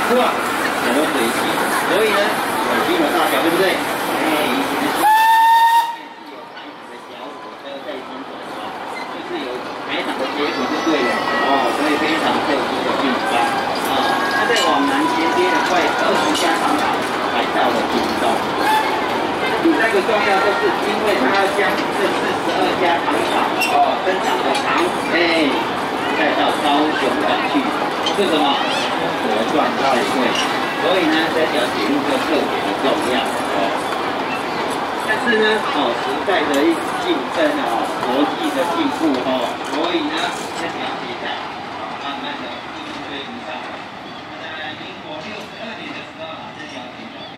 哇，流水席，所以呢，有规模大小，对不对？哎，以前的上面是有台糖的小火车在行走啊，就是有台糖的结果就对了哦，所以非常特殊的地方啊。它在往南衔接了快20家糖厂，才到了屏东。第三个重要就是因为它要将这42家糖厂哦生产的糖，哎，带到高雄港去，是什么？合赚外汇。所以呢，这条铁路就特别的重要哦。但是呢，时代的竞争啊，国际的进步哦，所以呢，这条铁